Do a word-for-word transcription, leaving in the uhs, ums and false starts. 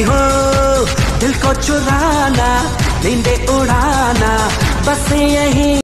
हो दिल को चुराना, नींदे उड़ाना, बस यही